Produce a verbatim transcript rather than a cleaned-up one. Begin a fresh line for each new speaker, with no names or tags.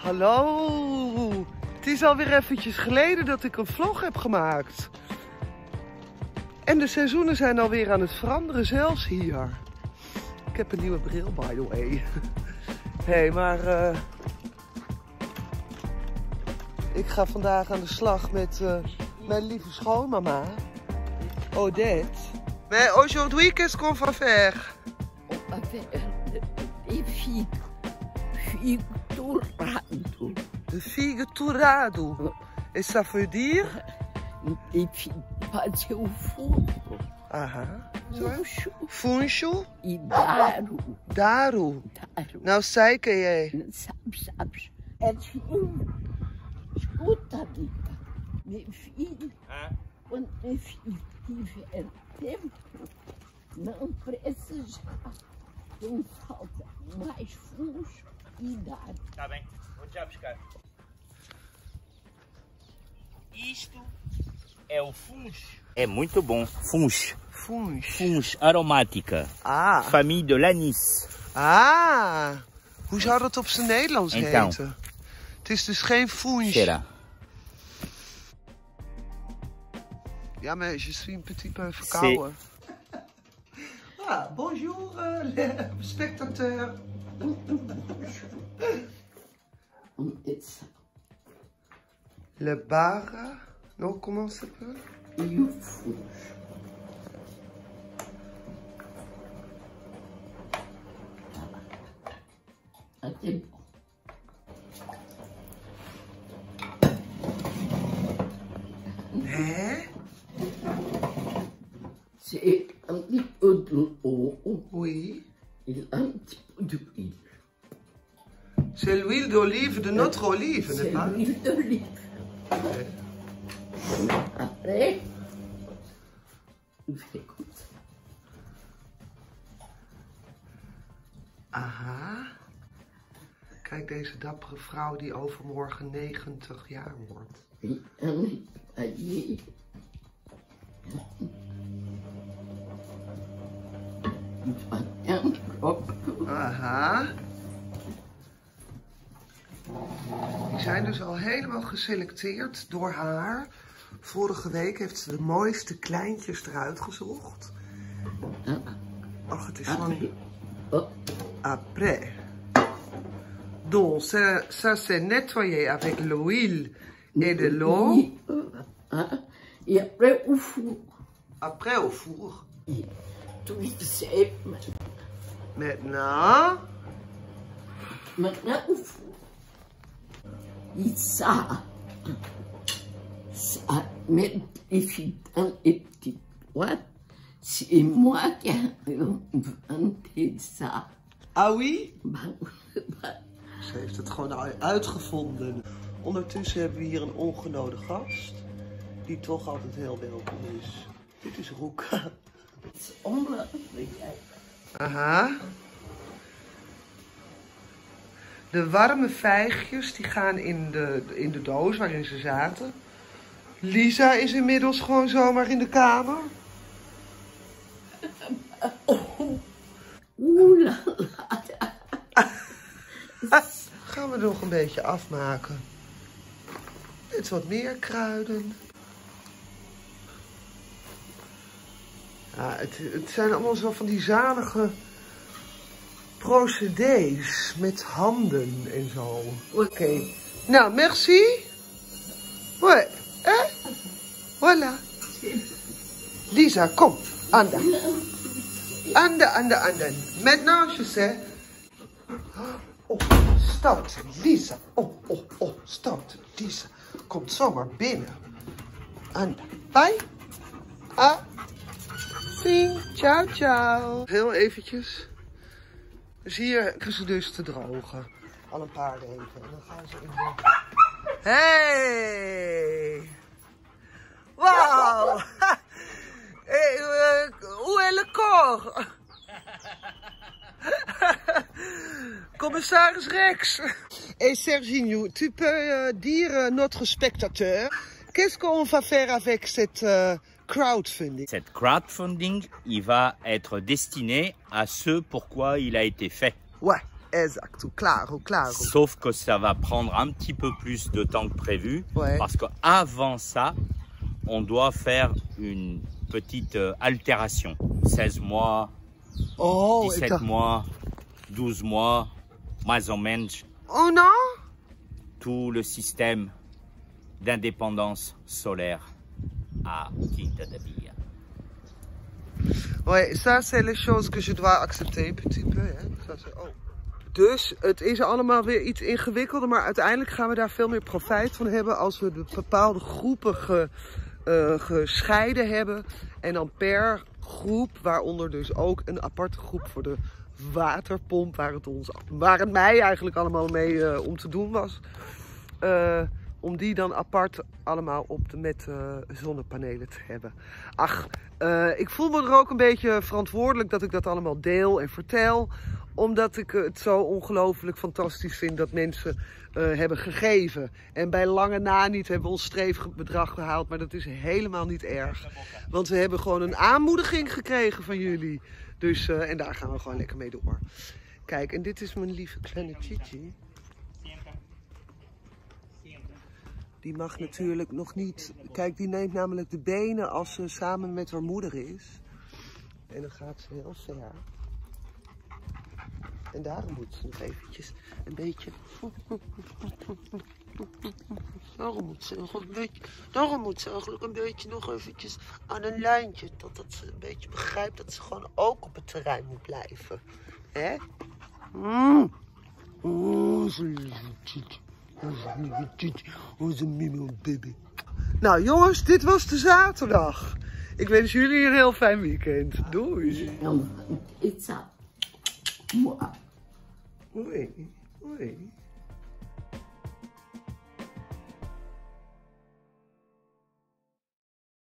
Hallo! Het is alweer eventjes geleden dat ik een vlog heb gemaakt. En de seizoenen zijn alweer aan het veranderen, zelfs hier. Ik heb een nieuwe bril, by the way. Hé, hey, maar... Uh, ik ga vandaag aan de slag met uh, mijn lieve schoonmama, Odette. Mais aujourd'hui, qu'est-ce qu'on va faire?
On va faire des figues. Figues tourado.
De figue tourado. Et ça veut dire?
Des figues passées au four.
Aha.
Funcho.
Funcho?
E daru.
Daru.
Daru.
Nou, sei que é.
Sabe, sabe. É filho. Escuta, Rita. Meu filho, quando meu filho tiver tempo, não precisa. Não falta mais funcho e daru.
Tá bem, vou já buscar. Isto é o funcho. É muito bom. Funcho.
Funcho.
Funcho aromática.
Ah.
Famille de l'anis.
Ah. Hoe zou dat op zijn Nederlands
En
heten? Het is dus geen funch.
Será?
Ja, mais je suis un petit peu verkouden. Ah, bonjour uh, les spectateurs. Le bar. Non, comment ça s'appelle?
E o funcho. Até bom.
Hè?
C'est un petit peu d'eau
Oui.
et un petit peu d'huile.
C'est l'huile d'olive de notre olive, n'est-ce
C'est
pas?
l'huile d'olive.
Ouais.
Après, on fait comme ça.
Aha. Kijk, deze dappere vrouw die overmorgen negentig jaar wordt.
Et un palier. Un bloc.
Aha. Die zijn dus al helemaal geselecteerd door haar. Vorige week heeft ze de mooiste kleintjes eruit gezocht. Ach, het is van... Après. Donc, ça, ça c'est nettoyé avec l'huile et de l'eau.
Et après au four.
Après au four.
Tout c'est
Maintenant.
maintenant au four. Et ça, ça met les filles dans les petites boîtes. C'est moi qui ai inventé ça.
Ah oui?
Ben, ben,
Ze heeft het gewoon uitgevonden. Ondertussen hebben we hier een ongenode gast. Die toch altijd heel welkom is. Dit is Roeka.
het is onbelangrijk.
Aha. De warme vijgjes die gaan in de, in de doos waarin ze zaten. Lisa is inmiddels gewoon zomaar in de kamer.
Oeh la la.
Gaan we nog een beetje afmaken. Met wat meer kruiden. Ja, het, het zijn allemaal zo van die zalige procedés met handen en zo. Oké. Okay. Nou, merci. Ouais. Eh? Voilà. Lisa, kom. Anda. Anda, anda, anda. Maintenant, je sais. Oh, stout, Lisa. Oh, oh, oh, stout, Lisa. Komt zomaar binnen. Anda. Bye. Ah. Sing. Ciao, ciao. Heel eventjes. Dus hier kunnen ze dus te drogen. Al een paar weken. En dan gaan ze in de... Hey! Wauw! Hey, uh, où est le corps? Commissaris Rex. Et Serginho, tu peux uh, dire à notre spectateur, qu'est-ce qu'on va faire avec cette uh, crowdfunding?
Cette crowdfunding, il va être destiné à ce pourquoi il a été fait.
Ouais. Exacto, claro, claro.
Sauf que ça va prendre un petit peu plus de temps que prévu.
Ouais.
Parce qu'avant ça, on doit faire une petite euh, altération. seize mois,
Oh,
dix-sept
então...
mois, douze mois, mais ou menos.
Oh non?
Tout le système d'indépendance solaire à Quinta da Via.
Ouais, ça c'est les choses que je dois accepter in principe. Hè? Ça, c'est... Oh. Dus het is allemaal weer iets ingewikkelder, maar uiteindelijk gaan we daar veel meer profijt van hebben als we de bepaalde groepen ge, uh, gescheiden hebben. En dan per groep, waaronder dus ook een aparte groep voor de waterpomp, waar het, ons, waar het mij eigenlijk allemaal mee uh, om te doen was. Uh, om die dan apart allemaal op de, met uh, zonnepanelen te hebben. Ach, uh, ik voel me er ook een beetje verantwoordelijk dat ik dat allemaal deel en vertel. Omdat ik het zo ongelooflijk fantastisch vind dat mensen uh, hebben gegeven. En bij lange na niet hebben we ons streefbedrag gehaald. Maar dat is helemaal niet erg. Want we hebben gewoon een aanmoediging gekregen van jullie. Dus, uh, en daar gaan we gewoon lekker mee door. Kijk, en dit is mijn lieve kleine Gigi. Die mag natuurlijk nog niet... Kijk, die neemt namelijk de benen als ze samen met haar moeder is. En dan gaat ze heel ver. En daarom moet ze nog eventjes een beetje... Daarom moet ze nog een beetje... Daarom moet ze eigenlijk een beetje nog eventjes aan een lijntje. Totdat ze een beetje begrijpt dat ze gewoon ook op het terrein moet blijven. Hè? Mm. Oh, zo is een mimo baby. Nou jongens, dit was de zaterdag. Ik wens jullie een heel fijn weekend. Doei.
Pizza. Moi.
Oei, oei.